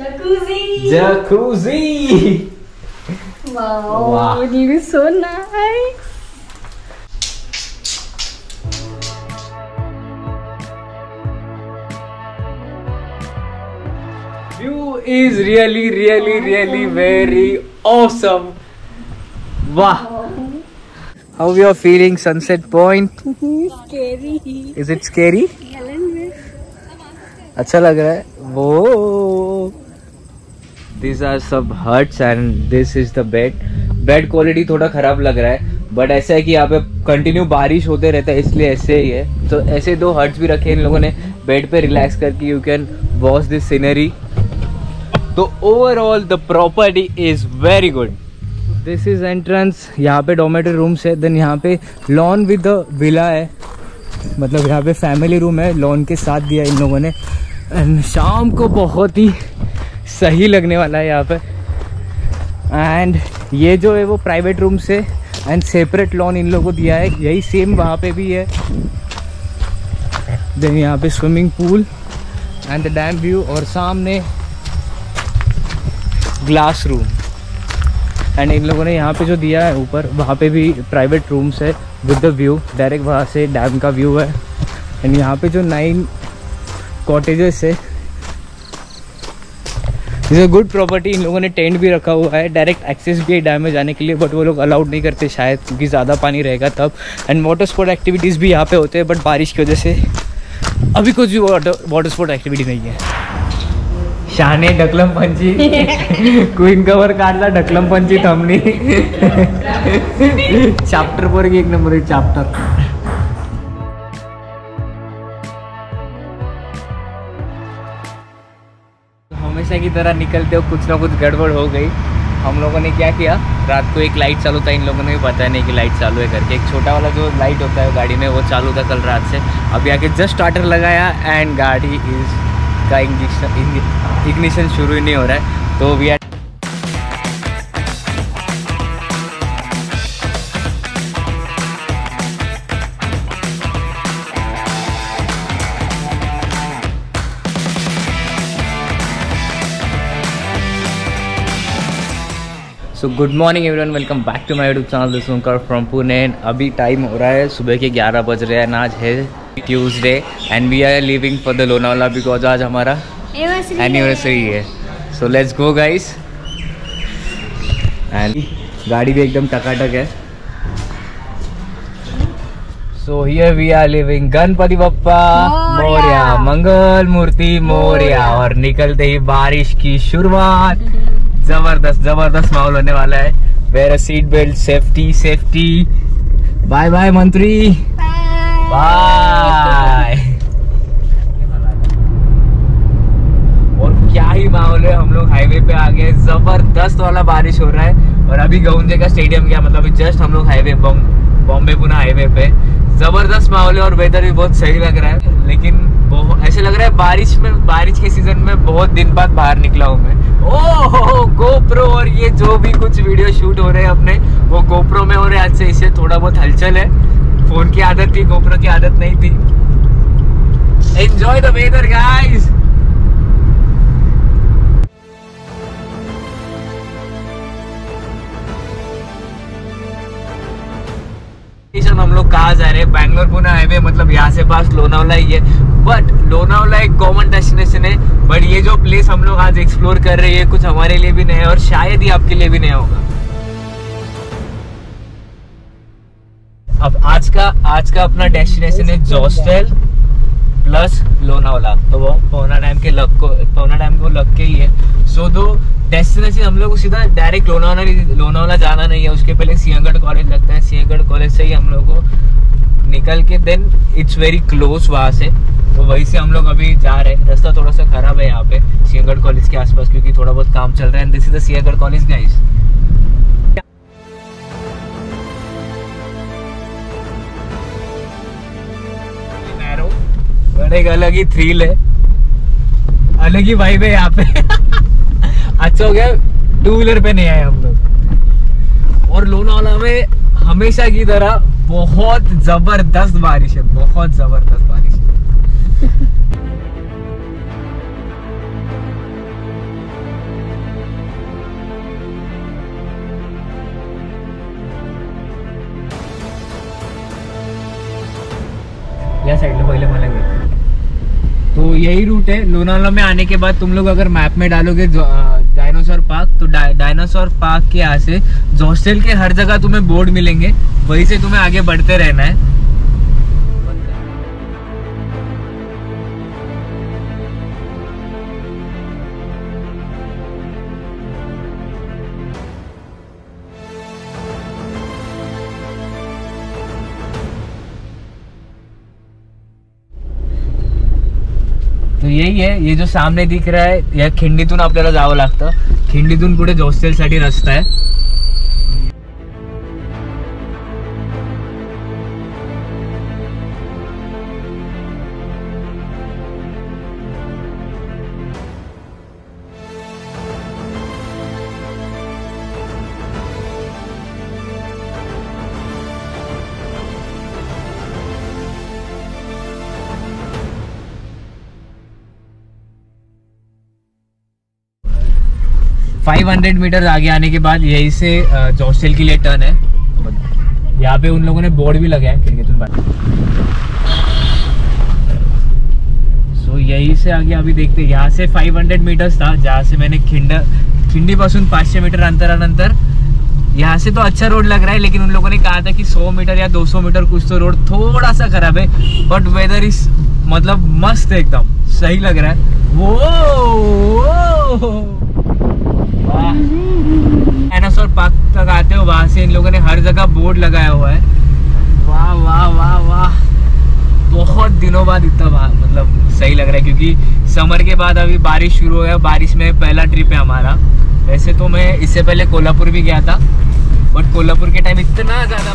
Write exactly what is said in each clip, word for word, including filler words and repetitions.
Jacuzzi. Jacuzzi. Wow. Wow. It is so nice. View is really, really, really very awesome. Wow. How you are feeling, Sunset Point? Scary. Is it scary? अच्छा लग रहा है वो. These are सब huts and this is the bed. Bed quality थोड़ा खराब लग रहा है, बट ऐसा है कि यहाँ पे कंटिन्यू बारिश होते रहता है, इसलिए ऐसे ही है. तो ऐसे दो हट्स भी रखे इन लोगों ने बेड पे रिलैक्स करके. You can watch this scenery. तो overall the property is very good. This is entrance. यहाँ पे डोमेटरी रूम्स है. देन यहाँ पे लॉन विद द विला है, मतलब यहाँ पे फैमिली रूम है, लॉन के साथ दिया इन लोगों ने. एंड शाम को बहुत ही सही लगने वाला है यहाँ पे. एंड ये जो है वो प्राइवेट रूम से एंड सेपरेट लॉन इन लोगों को दिया है. यही सेम वहाँ पे भी है. देन यहाँ पे swimming pool and the dam view. और सामने ग्लास रूम. एंड इन लोगों ने यहाँ पे जो दिया है ऊपर, वहाँ पे भी प्राइवेट रूम्स है विद द व्यू. डायरेक्ट वहाँ से डैम का व्यू है. एंड यहाँ पे जो नाइन कॉटेजेस है, इज अ गुड प्रॉपर्टी. इन लोगों ने टेंट भी रखा हुआ है. डायरेक्ट एक्सेस भी है डैम में जाने के लिए, बट वो लोग अलाउड नहीं करते शायद, क्योंकि ज़्यादा पानी रहेगा तब. एंड वाटर स्पोर्ट एक्टिविटीज़ भी यहाँ पे होते हैं, बट बारिश की वजह से अभी कुछ भी वाटर वाटर स्पोर्ट एक्टिविटी नहीं है. शाने ढकलम पंची क्वीन कवर काढला ढकलम पंची थांबली. चैप्टर पर एक नंबर एक चैप्टर. हमेशा की तरह निकलते हो कुछ ना कुछ गड़बड़ हो गई. हम लोगों ने क्या किया, रात को एक लाइट चालू था, इन लोगों ने भी पता नहीं कि लाइट चालू है करके. एक छोटा वाला जो लाइट होता है गाड़ी में, वो चालू था कल रात से. अभी आके जस्ट स्टार्टर लगाया एंड गाड़ी इज का इग्निशन इग्निशन शुरू ही नहीं हो रहा है. तो we are so good morning everyone, welcome back to my YouTube channel this Omkar from Pune. अभी टाइम हो रहा है सुबह के ग्यारह बज रहे हैं. आज है Tuesday and we are living for the Lonavala because आज हमारा एनिवर्सरी है. So let's go guys. And गाड़ी भी एकदम टकाटक है. So here we are living. Ganpati Bappa Morya, Mangal Murti Morya. और निकलते ही बारिश की शुरुआत. जबरदस्त जबरदस्त माहौल होने वाला है. Wear a seat belt, safety safety. Bye bye मंत्री, बाय. और क्या ही माहौल है. हम लोग हाईवे पे आ गए. जबरदस्त वाला बारिश हो रहा है. और अभी गौंजे का स्टेडियम गया, मतलब जस्ट हम लोग हाईवे बॉम्बे पुणे हाईवे पे. जबरदस्त माहौल है और वेदर भी बहुत सही लग रहा है. लेकिन ऐसे लग रहा है बारिश में, बारिश के सीजन में बहुत दिन बाद बाहर निकला हूँ मैं. ओह गोप्रो और ये जो भी कुछ वीडियो शूट हो रहे हैं अपने, वो गोप्रो में हो रहे हैं आज से. इससे थोड़ा बहुत हलचल है. फोन की आदत थी, गोप्रो की आदत नहीं थी. Enjoy the weather guys. हम लोग कहाँ जा रहे हैं? बैंगलोर पुणे हाईवे, मतलब यहाँ से पास लोनावाला ही है. बट लोनावाला एक कॉमन डेस्टिनेशन है. बट ये जो प्लेस हम लोग आज एक्सप्लोर कर रहे हैं, कुछ हमारे लिए भी नया है और शायद ही आपके लिए भी नया होगा. अब आज का आज का अपना डेस्टिनेशन है जोस्टेल प्लस लोनावाला. तो वो पवना डैम के लग को पवना डैम को लग के ही है. सो दो डेस्टिनेशन हम लोग को सीधा डायरेक्ट लोनावाला लोनावाला जाना नहीं है. उसके पहले सिंहगढ़ कॉलेज लगता है. सिंहगढ़ कॉलेज से ही हम लोग को निकल के देन इट्स वेरी क्लोज वहाँ से. तो वहीं से हम लोग अभी जा रहे हैं. रास्ता थोड़ा सा खराब है यहाँ पे सिंहगढ़ कॉलेज के आसपास, क्योंकि थोड़ा बहुत काम चल रहा है. This is the Sinhgad college guys. एक अलग ही थ्रिल है, अलग ही वाइब है यहाँ पे. अच्छा हो गया टू व्हीलर पे नहीं आए हम लोग. और लोनावाला में हमेशा की तरह बहुत जबरदस्त बारिश है, बहुत जबरदस्त बारिश है. या साइडला पहिले मला घे. तो यही रूट है. लोनावला में आने के बाद तुम लोग अगर मैप में डालोगे डायनासोर पार्क, तो डायनासोर पार्क के यहाँ से जॉस्टेल के हर जगह तुम्हें बोर्ड मिलेंगे, वहीं से तुम्हें आगे बढ़ते रहना है. तो यही है, ये जो सामने दिख रहा है या खिंडीतून आपल्याला जावं लागतं. खिंडीतून पुढे जॉस्टेल साठी रस्ता आहे. पाँच सौ मीटर आगे आने के बाद यहीं से जॉस्टेल के लिए टर्न है. यहाँ पे उन लोगों ने बोर्ड भी लगाया है खिड़कीतून बाहेर. सो यहीं से आगे अभी देखते हैं. यहाँ से पाँच सौ मीटर्स था जहाँ से मैंने खिंड खिंडी पासून पाचशे मीटर अंतरानंतर. यहाँ से तो अच्छा रोड लग रहा है, लेकिन उन लोगों ने कहा था कि सौ मीटर या दो सौ मीटर कुछ तो रोड थोड़ा सा खराब है. बट वेदर इज मतलब मस्त है, एकदम सही लग रहा है. वो डायनासोर पार्क तक आते हो, वहां से इन लोगों ने हर जगह बोर्ड लगाया हुआ है. वाह वाह वाह वाह, बहुत दिनों बाद इतना मतलब सही लग रहा है, क्योंकि समर के बाद अभी बारिश शुरू हो गया. बारिश में पहला ट्रिप है हमारा. वैसे तो मैं इससे पहले कोल्हापुर भी गया था, बट कोल्हापुर के टाइम इतना ज्यादा.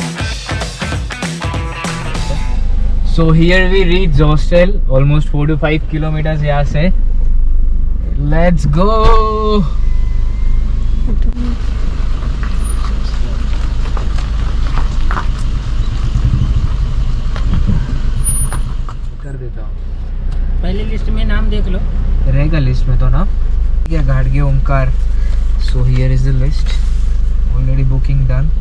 So here we reach Zostel, almost four to five kilometres यहाँ से. Let's go. कर देता हूँ. पहले लिस्ट में नाम देख लो, रहेगा लिस्ट में तो ना. या घाटगे Omkar. So here is the list. Already booking done.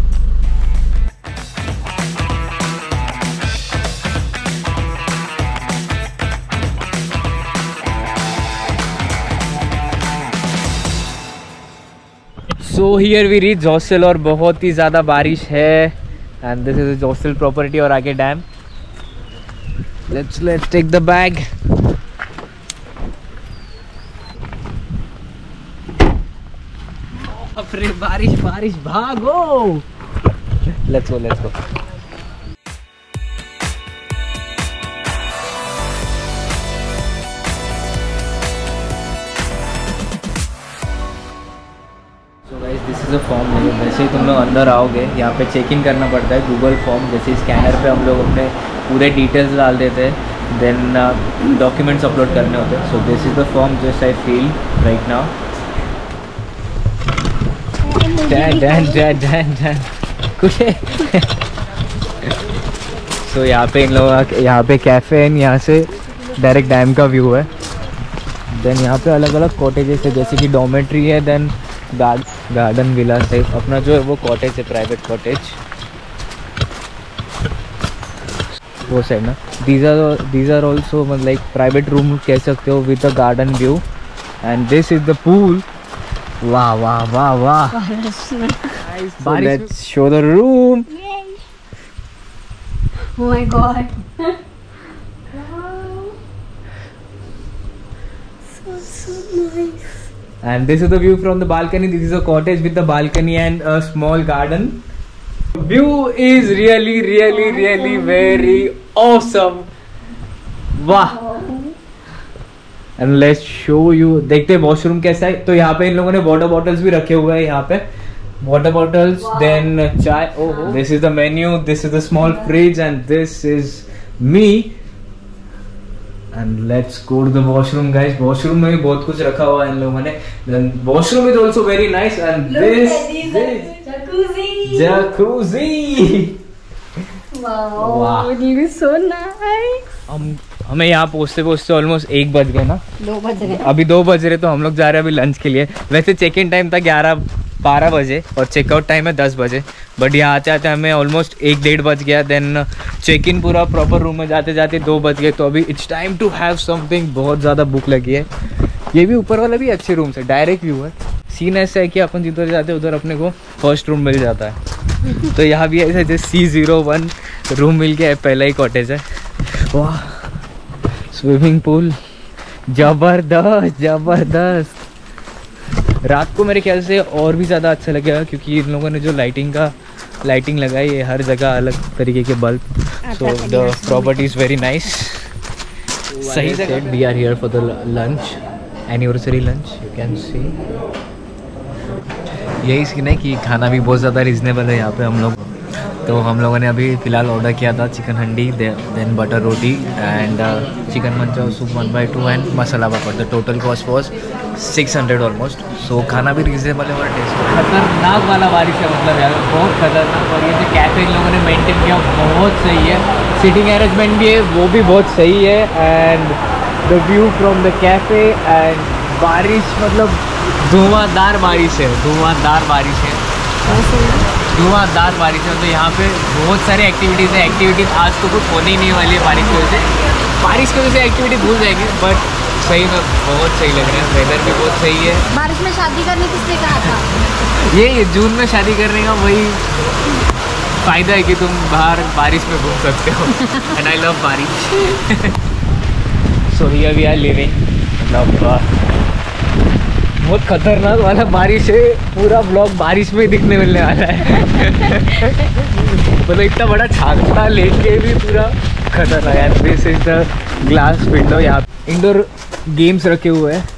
So here we reach Zostel और बहुत ही ज़्यादा बारिश है. And this is Zostel property और आगे dam. Let's let's take the bag. अरे बारिश बारिश भागो. Let's go let's go. This is a form. जैसे ही तुम लोग अंदर आओगे, यहाँ पे चेक इन करना पड़ता है. गूगल फॉर्म जैसे स्कैनर पे हम लोग अपने पूरे डिटेल्स डाल देते हैं, देन डॉक्यूमेंट्स अपलोड करने होते हैं. So this is the form just I feel right now. डैन डैन डैन डैन डैन कुछ है. सो यहाँ पे इन लोग यहाँ पे कैफ़े है, यहाँ से डायरेक्ट डैम का व्यू है. देन यहाँ पे अलग अलग कॉटेजेस है, जैसे कि डॉर्मेट्री है, देन गार्डन विला है. अपना जो है वो कॉटेज है, प्राइवेट कॉटेज वो साइड ना. These are these are also मतलब लाइक प्राइवेट रूम कह सकते हो with the garden view. And this is the pool. वाह वाह वाह वाह. Let's show the room. Oh my god. So so nice. And this is the view from the balcony. This is a cottage with the balcony and a small garden. View is really really really very awesome. वाह. And let's show you. देखते हैं washroom कैसा है. तो यहाँ पे इन लोगों ने वाटर बॉटल्स भी रखे हुए हैं. यहाँ पे water bottles, wow. Then chai. Oh, oh, this is the menu. This is the small fridge, and this is me. And let's go to the washroom, guys. Washroom में भी बहुत कुछ रखा हुआ है इन लोगों ने. Then washroom is also very nice, and Look this at these this jacuzzi. Jacuzzi. Wow, wow. it is so nice. हम हमें यहाँ पहुँचते पहुँचते ऑलमोस्ट एक बज गए ना. दो बज रहे. अभी दो बज रहे तो हम लोग जा रहे हैं अभी लंच के लिए. वैसे चेक इन टाइम था ग्यारह बारह बजे और चेकआउट टाइम है दस बजे। बट यहाँ आते आते हमें ऑलमोस्ट एक डेढ़ बज गया। देन चेक इन पूरा प्रॉपर रूम में जाते जाते दो बज गए। तो अभी it's time to have something. बहुत ज़्यादा भूख लगी है। ये भी ऊपर वाला भी अच्छे रूम से डायरेक्ट व्यू है। सीन ऐसा है कि अपन जिधर जाते हैं उधर अपने को फर्स्ट रूम मिल जाता है। तो यहाँ भी ऐसा जैसे सी ज़ीरो वन रूम मिल गया है, पहला ही कॉटेज है। वाह, स्विमिंग पूल जबरदस्त जबरदस्त। रात को मेरे ख्याल से और भी ज़्यादा अच्छा लगेगा क्योंकि इन लोगों ने जो लाइटिंग का लाइटिंग लगाई है हर जगह अलग तरीके के bulb. So the property is very nice. सही से we are here for the lunch, anniversary lunch. You can see यही सीन है कि खाना भी बहुत ज़्यादा रीजनेबल है यहाँ पे हम लोग। तो हम लोगों ने अभी फ़िलहाल ऑर्डर किया था chicken handi, then butter roti and chicken manchow soup one by two and masala papad. The total cost was six hundred almost. So खाना भी रीजनेबल है और टेस्ट खतरनाक वाला बारिश है, मतलब यार बहुत खतरनाक। और ये जो कैफ़े इन लोगों ने मेंटेन किया बहुत सही है। सीटिंग अरेंजमेंट भी है वो भी बहुत सही है। And the view from the cafe and बारिश, मतलब धुआंधार बारिश है, धुआंधार बारिश है, धुआंधार बारिश है। तो यहाँ पे बहुत सारे एक्टिविटीज़ है। एक्टिविटीज़ आज तो कुछ होने ही नहीं वाली है बारिश की वजह से। बारिश की वजह से एक्टिविटी भूल जाएंगे। बट सही में बहुत सही लग रहा है, वेदर भी बहुत सही है। बारिश में शादी करने किसने कहा था? ये जून में शादी करने का वही फ़ायदा है कि तुम बाहर बारिश में घूम सकते हो। एंड आई लव बारिश। So here we are living. मतलब बहुत खतरनाक वाला बारिश है। पूरा ब्लॉग बारिश में दिखने मिलने वाला है। मतलब इतना बड़ा छाता लेके भी पूरा खतरनाक है। This is the glass window. यहाँ इंडोर गेम्स रखे हुए हैं।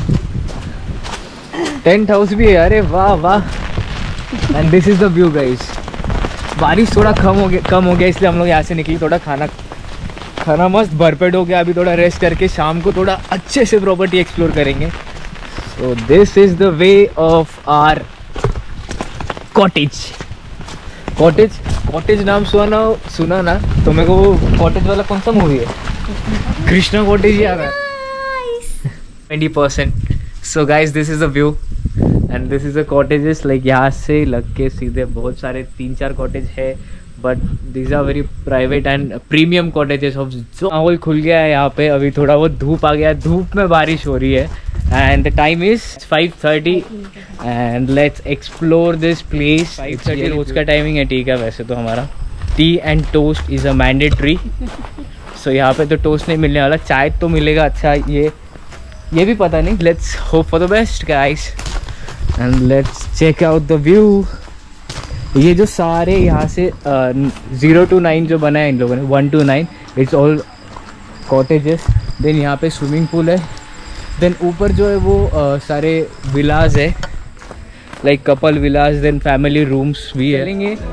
टेंट हाउस भी है। अरे वाह वाह। And this is the view guys. बारिश थोड़ा कम हो गया कम हो गया इसलिए हम लोग यहाँ से निकले। थोड़ा खाना खाना मस्त भरपेट हो गया। अभी थोड़ा रेस्ट करके शाम को थोड़ा अच्छे से प्रॉपर्टी एक्सप्लोर करेंगे। So this is the way of our cottage. Cottage, cottage नाम सुना सुना ना तो मेरे को वो कॉटेज वाला कौन सा मूवी है, कृष्णा कॉटेज याद है। Twenty percent. So guys this is the view and this is the cottages. Like यहाँ से लग के सीधे बहुत सारे तीन चार कॉटेज है। But these are very private and premium cottages of. जो माहौल खुल गया है यहाँ पे। अभी थोड़ा बहुत धूप आ गया है, धूप में बारिश हो रही है। And the time is five thirty and let's explore this place. Five thirty रोज का टाइमिंग है, ठीक है वैसे तो हमारा। Tea and toast is a mandatory. So यहाँ पे तो टोस्ट नहीं मिलने वाला, चाय तो मिलेगा। अच्छा ये ये भी पता नहीं। Let's hope for the best guys and let's check out the view. ये जो सारे यहाँ से ज़ीरो टू नाइन जो बना है इन लोगों ने, one two nine it's all cottages. Then यहाँ पे स्विमिंग पूल है। देन ऊपर जो है वो uh, सारे विलाज है, like couple villas. Then family rooms भी है।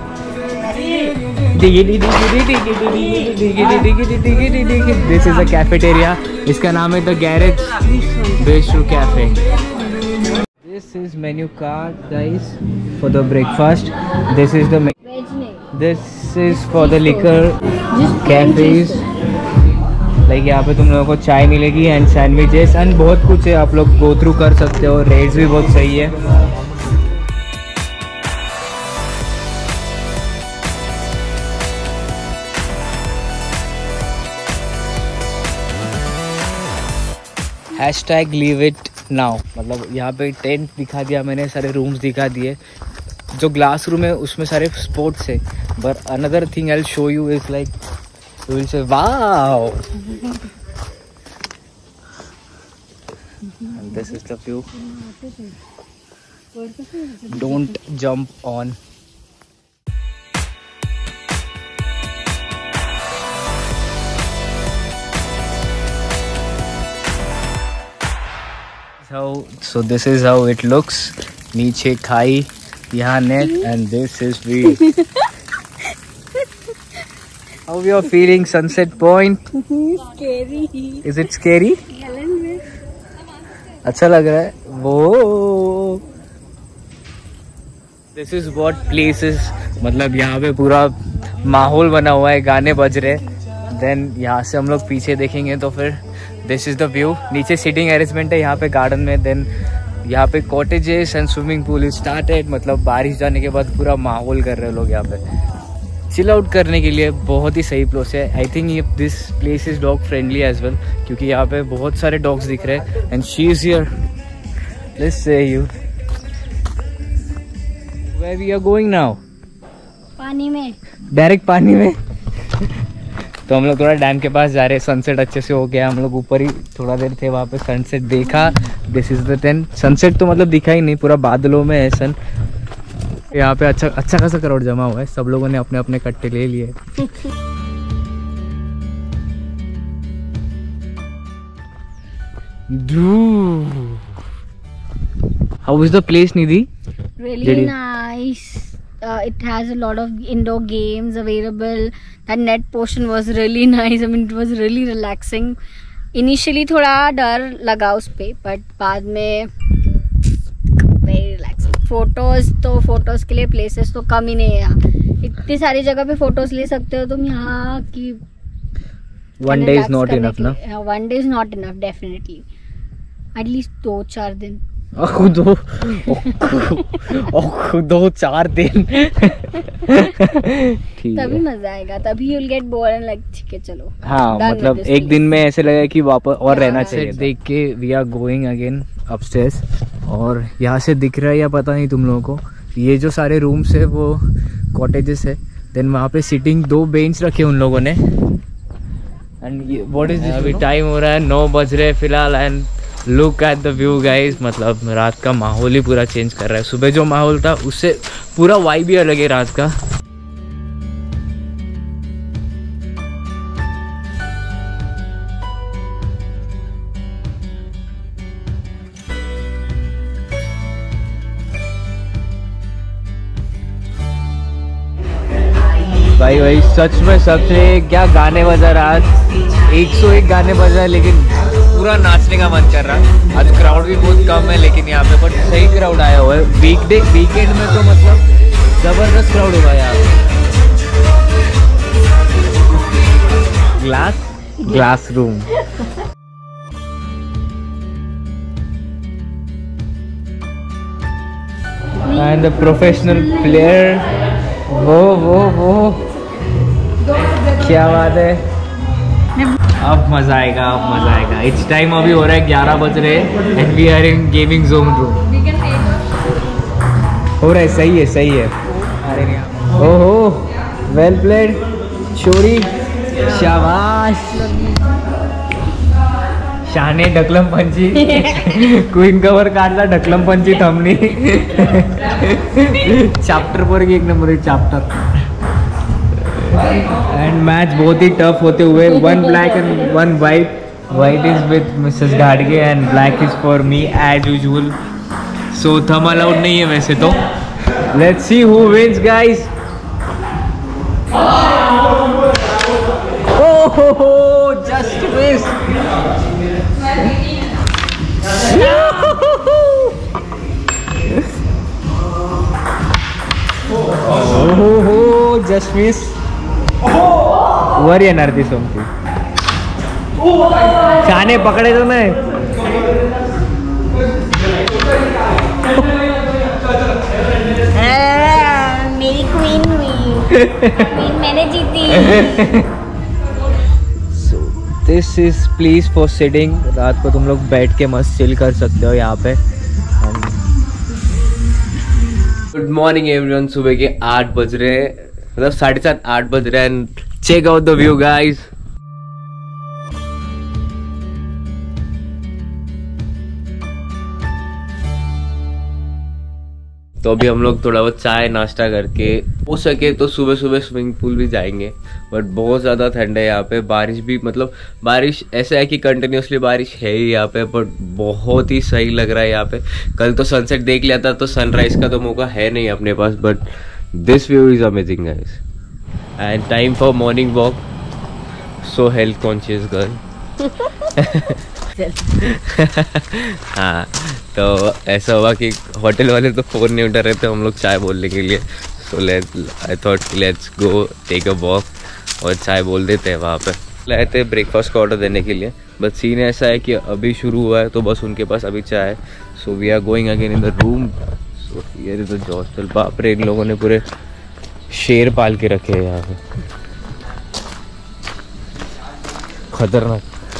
This is a cafeteria. इसका नाम है the garage bistro cafe. This is menu card guys for the breakfast. This is the this is for the liquor cafes. Like यहाँ पे तुम लोगों को चाय मिलेगी एंड सैंडविचेस एंड बहुत कुछ है। आप लोग गो थ्रू कर सकते हो। रेट्स भी बहुत सही है। Hashtag leave it now. मतलब यहाँ पे टेंट दिखा दिया मैंने, सारे रूम्स दिखा दिए। जो ग्लास रूम है उसमें सारे स्पोर्ट्स है। But another thing I will show you is like you will say wow. And this is the view. Don't jump on. How, so this is how it looks. नीचे खाई, यहाँ net and this is view. How you are feeling Sunset Point? Scary. Is it scary? अच्छा लग रहा है वो। This is what places, मतलब यहाँ पे पूरा माहौल बना हुआ है, गाने बज रहे। देन यहाँ से हम लोग पीछे देखेंगे तो फिर दिस इज द व्यू। नीचे सीटिंग अरेंजमेंट है यहाँ पे गार्डन में। देन यहाँ पे cottages and swimming pool started, मतलब बारिश जाने के बाद पूरा माहौल कर रहे हैं लोग यहाँ पे चिल आउट करने के लिए। बहुत ही सही प्लेस है। आई थिंक ये this place is dog friendly as well, क्योंकि यहाँ पे बहुत सारे डॉग्स दिख रहे हैं। And she is here, let's say you where we are going now. पानी में, डायरेक्ट पानी में। तो हम लोग थोड़ा डैम के पास जा रहे हैं। सनसेट अच्छे से हो गया, हम लोग ऊपर ही थोड़ा देर थे, वहाँ पे सनसेट देखा। This is the ten. Sunset तो मतलब दिखा ही नहीं, पूरा बादलों में है सन। यहाँ पे अच्छा अच्छा खासा क्राउड जमा हुआ है, सब लोगों ने अपने अपने कट्टे ले लिए। How is the place Nidhi? really nice. Uh, it has a lot of indoor games available. That net portion was really nice. I mean, it was really relaxing. Initially थोड़ा डर लगा उस पे, but बाद में very relaxing. Photos तो photos के लिए places तो कम ही नहीं है यहाँ। इतनी सारी जगह पे photos ले सकते हो तुम यहाँ की। One day is not enough ना? One day is not enough definitely. At least दो चार दिन। दो दो चार दिन तभी मजा आएगा, तभी you'll get bored and like ठीक है चलो। हाँ मतलब एक दिन में ऐसे लगे कि वापस और रहना चाहिए। देख के we are going again upstairs, और यहाँ से दिख रहा है या पता नहीं तुम लोगों को, ये जो सारे रूम्स है वो कॉटेजेस है। देन वहाँ पे सिटिंग दो बेंच रखे उन लोगों ने। एंड ये व्हाट इज दिस? अभी टाइम हो रहा है नौ बज रहे फिलहाल। And look at the view guys, मतलब रात का माहौल ही पूरा चेंज कर रहा है। सुबह जो माहौल था उससे पूरा वाइब ही अलग है रात का। भाई भाई सच में सबसे क्या गाने बजा रहा आज, एक सौ एक गाने बज रहा है, लेकिन पूरा नाचने का मन कर रहा है। आज क्राउड भी बहुत कम है लेकिन यहाँ पे, बट सही क्राउड आया हुआ है। वीकडे वीकेंड में तो मतलब जबरदस्त क्राउड होगा यहाँ पे। Glass glass room. And the professional player, वो वो वो क्या बात है। अब मजा आएगा, अब मजा आएगा। इट्स टाइम अभी हो रहा है ग्यारह बज रहे हैं and we are in gaming zone room. हो रहा है, सही है सही है। ओहो वेल प्लेड छोरी, शाबाश। शाने ढकलम पंची क्वीन कवर काढला, ढकलम पंची थांबली। चैप्टर पर एक नंबर चैप्टर। एंड मैच बहुत ही टफ होते हुए, one black and one white. White is with Mrs Gadge and black is for me as usual. सो थम अलाउड नहीं है वैसे तो। Let's see who wins guys. Oh just miss. Oh just miss. वर येणार ती सोमती। शाने पकडायचं नाही। मेरी क्वीन हुई। क्वीन मैंने जीती। So this is place for sitting। रात को तुम लोग बैठ के मस्त चिल कर सकते हो यहाँ पे। Good morning everyone. सुबह के आठ बज रहे हैं, मतलब साढ़े सात आठ बज रहे हैं। And check out the view guys. तो अभी हम लोग थोड़ा बहुत चाय नाश्ता करके, हो सके तो सुबह सुबह स्विमिंग पूल भी जाएंगे, बट बहुत ज़्यादा ठंड है यहाँ पे। बारिश भी, मतलब बारिश ऐसा है कि कंटिन्यूसली बारिश है ही यहाँ पे, बट बहुत ही सही लग रहा है यहाँ पे। कल तो सनसेट देख लिया था, तो सनराइज का तो मौका है नहीं अपने पास, but this view is amazing guys. And time for morning walk. So health conscious girl. हाँ, तो ऐसा हुआ कि होटल वाले तो फ़ोन नहीं उठा रहे थे हम लोग चाय बोलने के लिए। So let's I thought let's go take a walk और चाय बोल देते हैं वहाँ पे। लाए थे ब्रेकफास्ट का ऑर्डर देने के लिए, बट सीन ऐसा है कि अभी शुरू हुआ है तो बस उनके पास अभी चाय है। So we are going again in the room. So here is the hostel. बाप रे, इन लोगों ने पूरे शेर पाल के रखे हैं यहाँ पे, खतरनाक।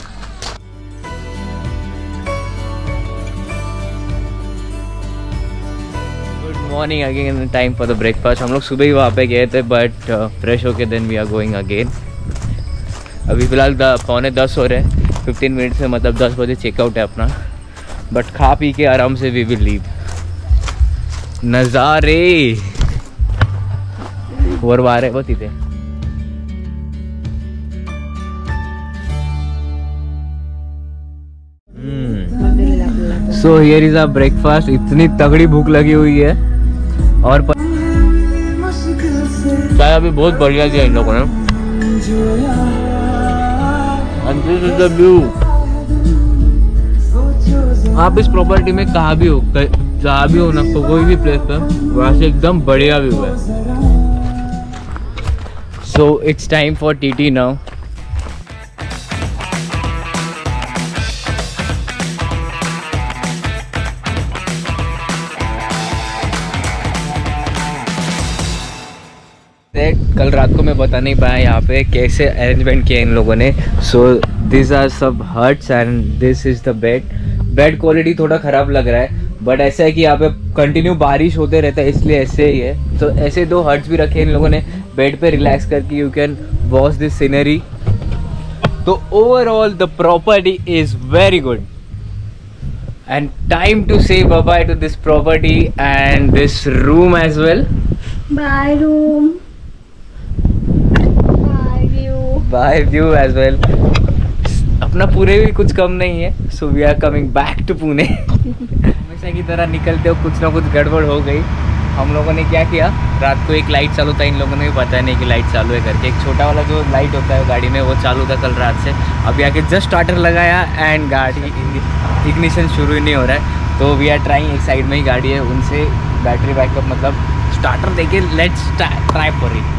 Good morning again, time for the breakfast. हम लोग सुबह ही वहाँ पे गए थे, बट फ्रेश होके then we are going again. अभी फ़िलहाल पौने दस हो रहे हैं, फिफ्टीन मिनट्स में, मतलब दस बजे चेकआउट है अपना। बट खा पी के आराम से वी विल लीव। नज़ारे वर वारे बहुत ही थे। So here is a breakfast. इतनी तगड़ी भूख लगी हुई है और चाय अभी बहुत बढ़िया दिया इन लोगों ने। And this is the view. आप इस प्रॉपर्टी में कहाँ भी हो, जहाँ भी हो ना, तो कोई भी प्लेस पे, वहाँ से एकदम बढ़िया व्यू है। So it's time for T T now. कल रात को मैं बता नहीं पाया यहाँ पे कैसे अरेंजमेंट किया इन लोगों ने। सो दिस आर सब huts and this is the bed. Bed quality थोड़ा ख़राब लग रहा है, बट ऐसा है कि यहाँ पे कंटिन्यू बारिश होते रहता है, इसलिए ऐसे ही है। तो ऐसे दो हट्स भी रखे इन लोगों ने बेड पे रिलैक्स करके, you can watch this scenery. तो overall the property is very good and time to say bye bye to this property and this room as well. Bye room, bye view as well. अपना पूरे भी कुछ कम नहीं है। So we are coming back to Pune. हमेशा की तरह निकलते हो कुछ ना कुछ गड़बड़ हो गई। हम लोगों ने क्या किया, रात को एक लाइट चालू था, इन लोगों ने भी पता नहीं कि लाइट चालू है करके। एक छोटा वाला जो लाइट होता है गाड़ी में वो चालू था कल रात से। अभी आके जस्ट स्टार्टर लगाया एंड गाड़ी इग्निशन शुरू ही नहीं हो रहा है। तो वी आर ट्राइंग, एक साइड में ही गाड़ी है, उनसे बैटरी बैकअप मतलब स्टार्टर देके लेट्स ट्राई फॉर इट।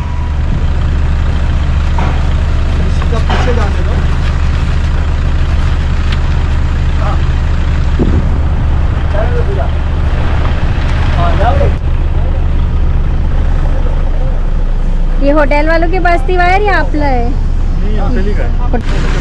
पीछे जाने दो। ये होटल वालों के पास थी वायर या आपला है? नहीं, होटल ही का है।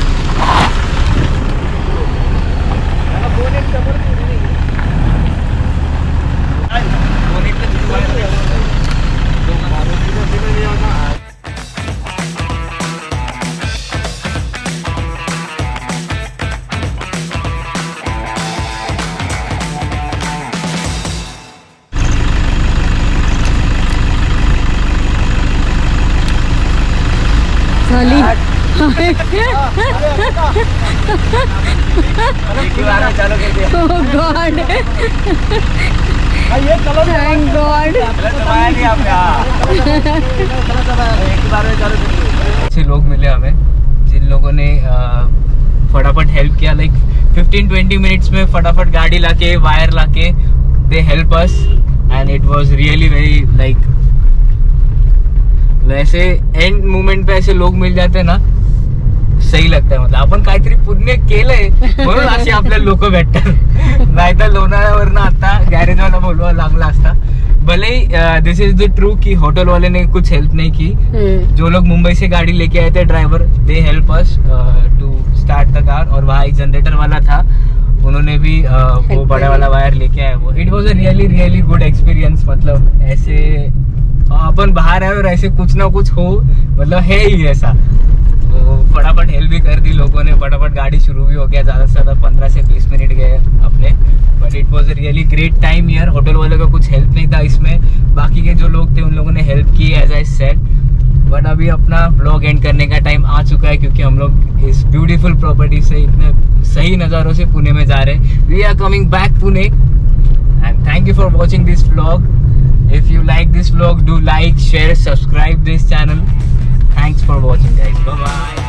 अच्छे लोग मिले हमें जिन लोगों ने फटाफट हेल्प किया। लाइक फिफ्टीन ट्वेंटी मिनट्स में फटाफट गाड़ी लाके वायर लाके they help us and it was really very like, ऐसे एंड मोमेंट पे ऐसे लोग मिल जाते ना, सही लगता है। मतलब आपण काहीतरी पुण्य केलंय म्हणून असे आपल्या लोक भेटतात, नाहीतर लोणावळ्यावरनं आता गॅरेज वाला बोलवा लागला असता। भले दिस इज द ट्रू कि होटल वाले ने कुछ हेल्प नहीं की। जो लोग मुंबई से गाड़ी लेके आए थे driver, they help us to start the car. और वहाँ एक जनरेटर वाला था, उन्होंने भी uh, वो बड़ा वाला वायर लेके आए वो। It was a really really good experience. मतलब ऐसे अपन बाहर आए और ऐसे कुछ ना कुछ हो, मतलब है ही ऐसा। तो फटाफट हेल्प भी कर दी लोगों ने, फटाफट गाड़ी शुरू भी हो गया। ज़्यादा से ज़्यादा पंद्रह से बीस मिनट गए अपने, but it was a really great time year. Hotel वालों का कुछ हेल्प नहीं था इसमें, बाकी के जो लोग थे उन लोगों ने हेल्प की एज आई सेड। बट अभी अपना ब्लॉग एंड करने का टाइम आ चुका है, क्योंकि हम लोग इस ब्यूटीफुल प्रॉपर्टी से इतने सही नज़ारों से पुणे में जा रहे हैं। We are coming back Pune and thank you for watching this vlog. If you like this vlog, do like, share, subscribe this channel. Thanks for watching guys. Bye bye.